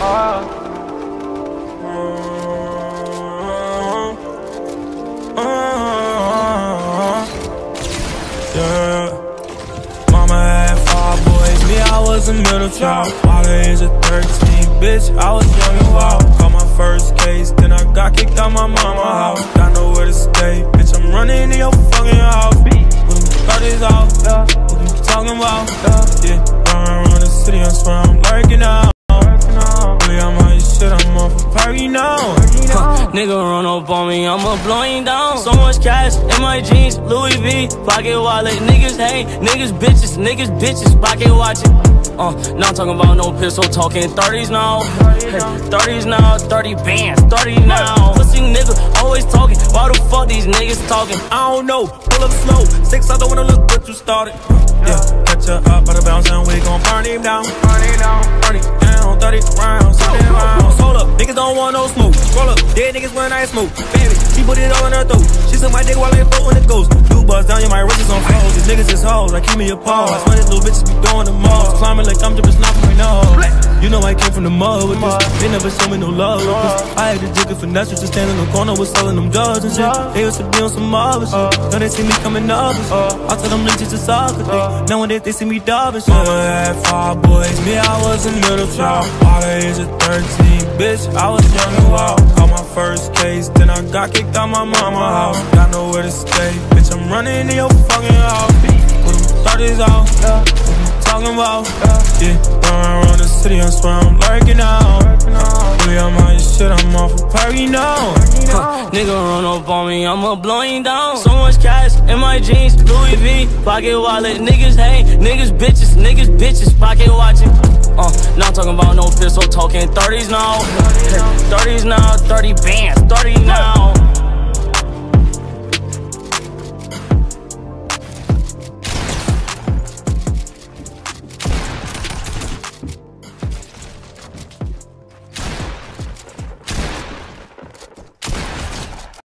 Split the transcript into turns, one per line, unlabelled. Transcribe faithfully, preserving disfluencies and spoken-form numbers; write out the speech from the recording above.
Yeah. Mama had five boys, me, I was a middle child. By the age of thirteen, bitch, I was young and wild. Caught my first case, then I got kicked out my mama house. Got nowhere to stay, bitch, I'm running in your fucking house. What them thirties out, what you talking about? Yeah, run around the city, I swear I'm lurking out. Really, I'm on your shit, I'm off a party now.
Huh, nigga run up on me, I'ma blow him down. So much cash in my jeans, Louis V, pocket wallet. Niggas hate, niggas bitches, niggas bitches, pocket watching. Uh, now I'm talking about no pistol, talking thirties now. Hey, thirties now, thirty bands, thirty now. Pussy nigga, always talking, why the fuck these niggas talking?
I don't know, pull up slow, six I don't wanna look what you started. Yeah, catch her up by the bounce and we gon' burn him down. Burn him down, burn him down, thirty rounds, thirty rounds. Hold up, niggas don't want no smoke. Roll up, dead niggas when I smoke. Baby, she put it all in her throat. She suck my dick while I float when it goes. You buzz down, yeah, my wrist is on froze. These niggas is hoes, like keep me a pause. I swear these little bitches be doing the most. Climbing like I'm drippin' snot from my nose. You know I came from the mud with this. They never show me no love with this. I had to dig it for finesse, just stand in the corner with selling them drugs and shit. They used to be on some other shit. Now they see me coming up and shit. I told them leave just a soccer thing. Nowadays they see me dub and shit. Mama had five boys, me I was a middle child. By the age of thirteen, bitch, I was young and wild. Caught my first case, then I got kicked out my mama house. Got nowhere to stay, bitch, I'm running in your fucking house. Put them thirties out, what you talking about? Yeah, run around the city, I swear I'm lurking out. Really, I'm on your shit, I'm off a party now.
Huh, nigga run up on me, I'ma blow him down. So much cash in my jeans, Louis V, pocket wallet. Niggas hate, niggas bitches, niggas bitches, pocket watching. Uh, now I'm talking about no pistol, talking thirties now. thirties now, thirty bands, thirty now.